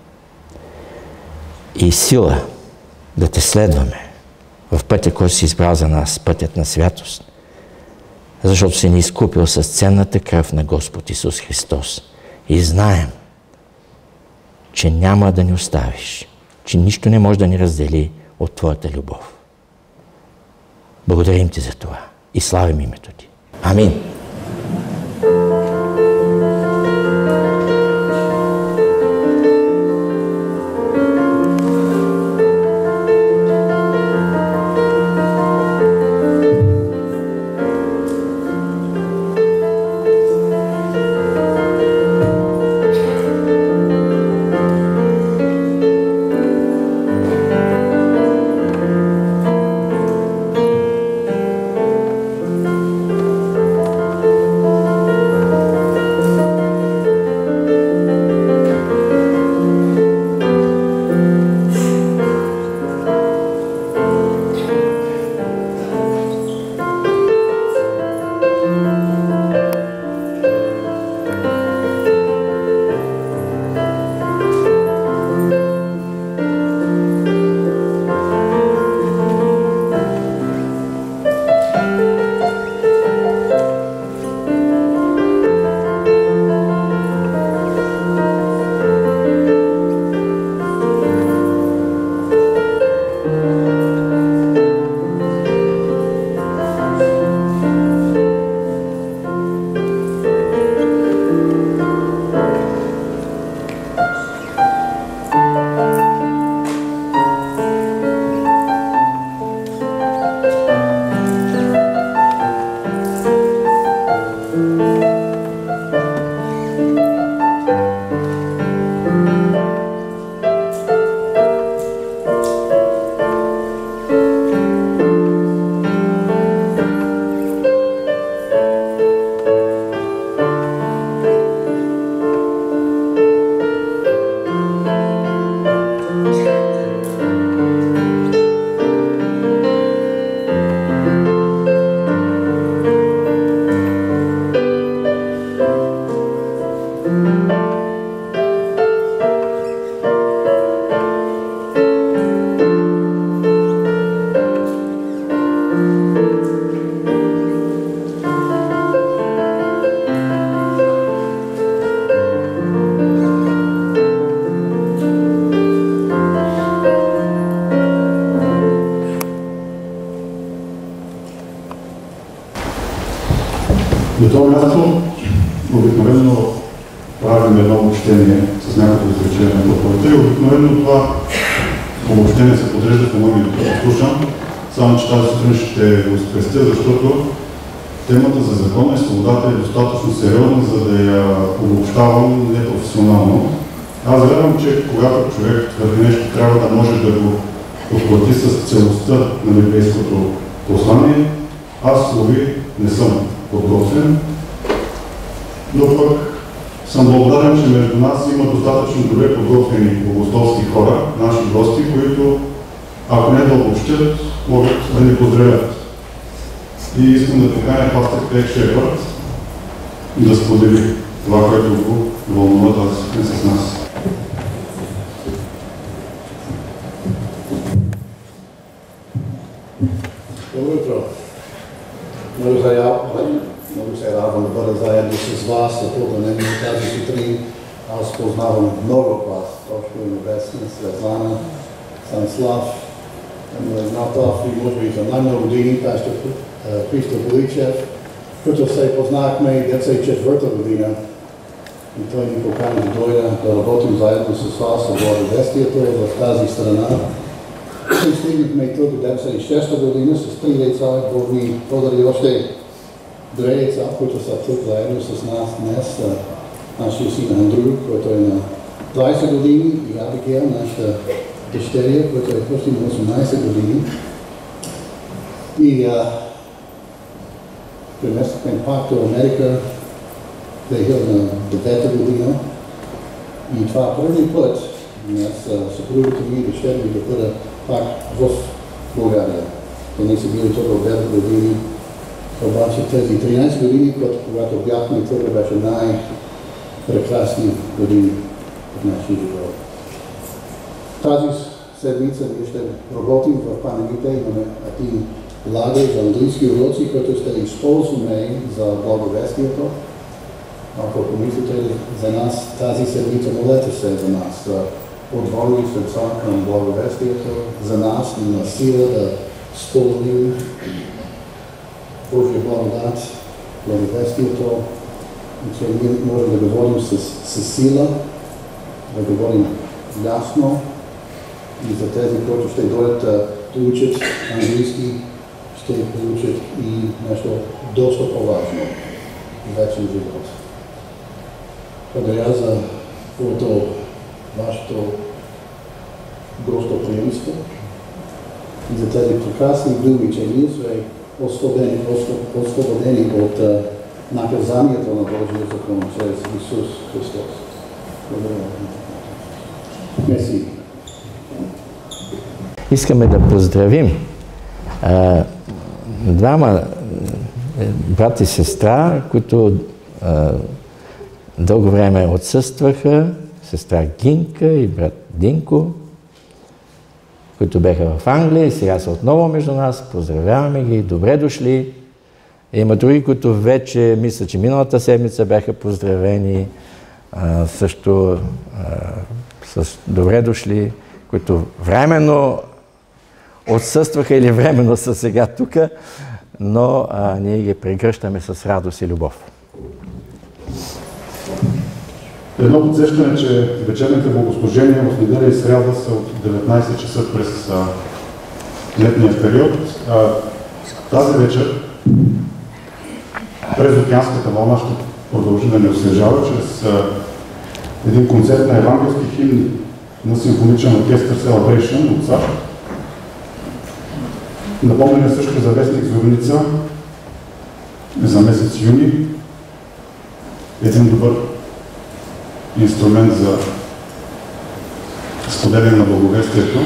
и сила да Те следваме в пътя, който си избрал за нас, пътят на святост, защото си ни изкупил с ценната кръв на Господ Исус Христос. И знаем, че няма да ни оставиш, че нищо не може да ни раздели от Твоята любов. Благодарим Ти за това и славим името Ти. Амин. На това място обикновено правим едно обобщение с някакво изречение на проповедта и обикновено това обобщение се подрежда в едно да слушам, само че тази сутрин ще го спестя, защото темата за закона и свободата е достатъчно сериозна, за да я обобщавам непрофесионално. Аз вярвам, че когато човек твърди нещо, трябва да може да го подплати с целостта на библейското послание. Аз, слови, не съм подготвен, но пък съм благодарен, че между нас има достатъчно добре подготвени богословски хора, наши гости, които, ако не да обобщят, могат да ни поздравят. И искам да поканя пастор Крейг Шепард да сподели това, което го вълнува да е с нас. Добро утро. Много се радвам да бъда заедно с вас, защото не тази сутрин аз познавам много от вас. Точно и Небесна, Светлана, Станислав, Натав и може би за най-много години, пастор Христо Боличев, като се познахме и деветдесет и четвърта година. И той ни покани да дойда да работим заедно с вас в благовестието в тази страна. И стигнахме тук деветдесет и шеста година с три деца. Бог ни подари още две деца, които са тук заедно с нас днес. Нашия син Андрю, който е на двайсет години, и Абигейл, нашата дъщеря, която е почти на осемнайсет години. И преместихме пак до Америка две хиляди и девета година. И това е първи път днес съпругата ми и дъщеря ми да бъда пак в България. Те не са били тук от девет години, обаче тези тринайсет години, когато бяхме тук, беше най-прекрасни години в нашия живот. Тази седмица ние ще работим в Панамите, имаме един лагер за английски уроци, който ще използваме за благовестието. Ако помислите за нас, тази седмица молете се за нас, да отворим сърца към благовестието, за нас на сила да споделим Божия благодат, благовестието, и че ние можем да говорим с, с сила, да говорим ясно, и за тези, които ще дойдат да учат английски, ще получат и нещо доста по-важно в вечен живот. Благодаря за твоето, вашето гостоприемство и за тези прекрасни думи, че ние сме освободени, освободени от наказанието на Божия закон чрез Исус Христос. Благодаря. Меси. Искаме да поздравим а, двама брат и сестра, които а, дълго време отсъстваха, сестра Гинка и брат Динко, които бяха в Англия и сега са отново между нас. Поздравяваме ги, добре дошли. Има други, които вече, мисля, че миналата седмица бяха поздравени, а, също а, с добре дошли, които временно отсъстваха или временно са сега тук, но а, ние ги прегръщаме с радост и любов. Едно подсещане, че вечерните богослужения в неделя и сряда са от деветнайсет часа през а, летния период. А, тази вечер през океанската вълна ще продължи да ни освежава чрез а, един концерт на евангелски химни на симфоничен оркестър Celebration от САЩ. Напомняме също за вестник Зорница за месец юни. Един добър инструмент за споделяне на благовестието.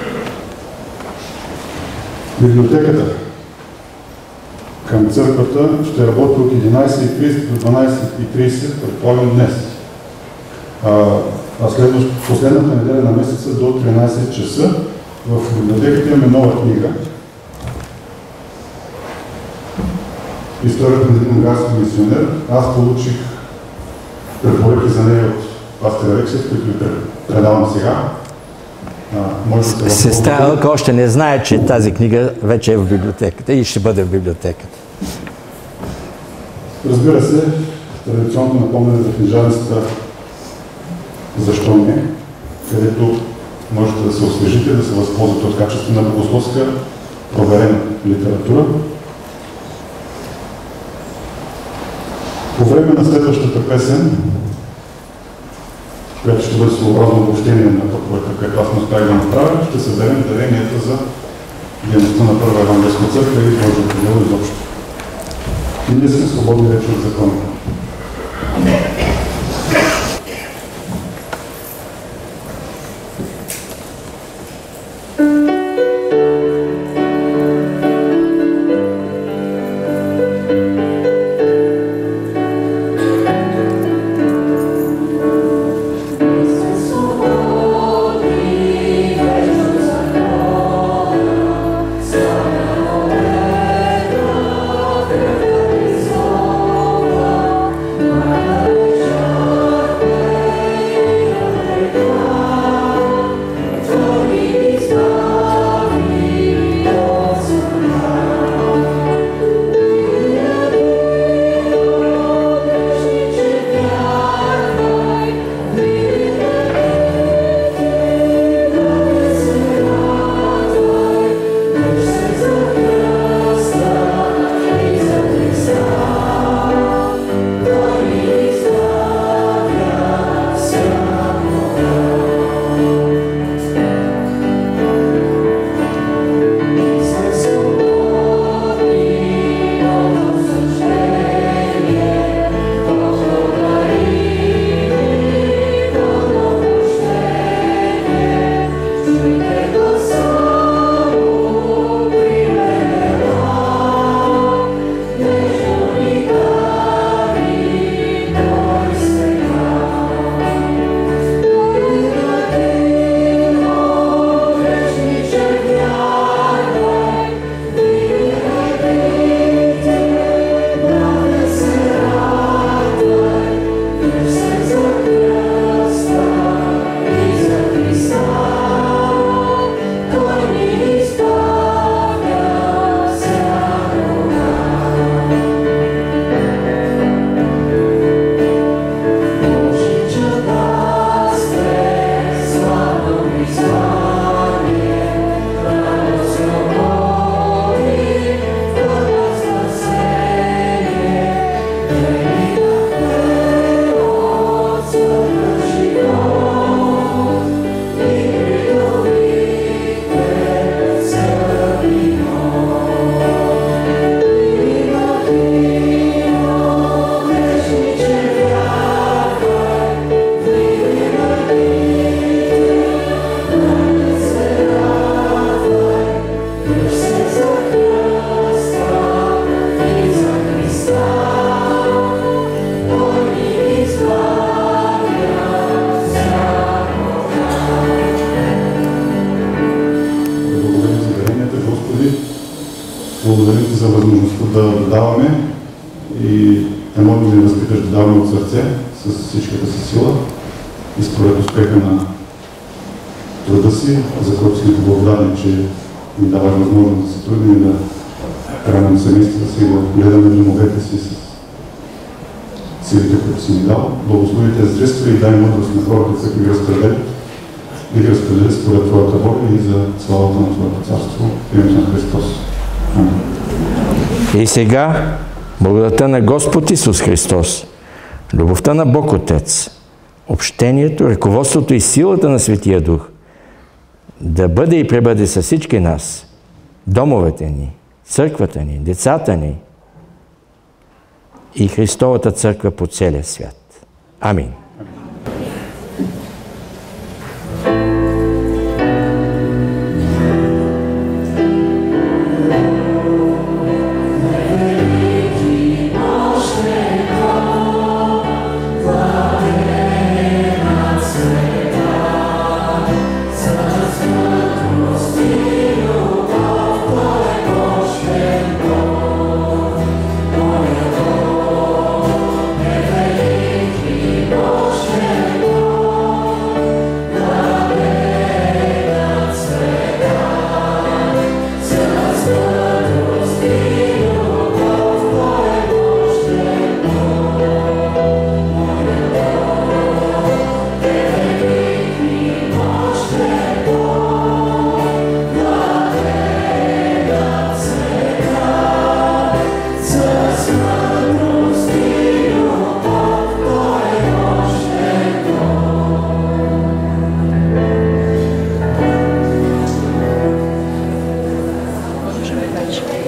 Библиотеката към църквата ще работи от единайсет и трийсет до дванайсет и трийсет, предполагам днес. А, а следващ, последната неделя на месеца до тринайсет часа в библиотеката имаме нова книга. Историята на един унгарски мисионер. Аз получих препоръки за нея от пастор Алексиев, които ви предавам сега. А, да Сестра Елка още не знае, че тази книга вече е в библиотеката и ще бъде в библиотеката. Разбира се, традиционното напомняне за книжарницата "Защо не?", където можете да се освежите, да се възползвате от качествена богословска проверена литература. По време на следващата песен, която ще бъде своеобразно обобщение на проповедта, което аз не успях да направя, ще съберем даренията за дейността на Първа евангелска църква и Божието дело изобщо. И ние сме свободни вече от закона. Господи, благодарим Ти за възможността да даваме и те молим да ни възпиташ да даваме от сърце с всичката си сила и според успеха на труда си, за който си благодарни, че ни даваш възможност да се трудим и да храним семействата си и да гледаме домовете си с силите, които си ни дал. Благослови тези средства и дай мъдрост на хората, които ги разпределят и ги разпределят според Твоята воля и за славата на Твоето царство. В името на Христос. Амин. И сега благодата на Господ Исус Христос, любовта на Бог Отец, общението, ръководството и силата на Светия Дух да бъде и пребъде с всички нас, домовете ни, църквата ни, децата ни и Христовата църква по целия свят. Амин. Much.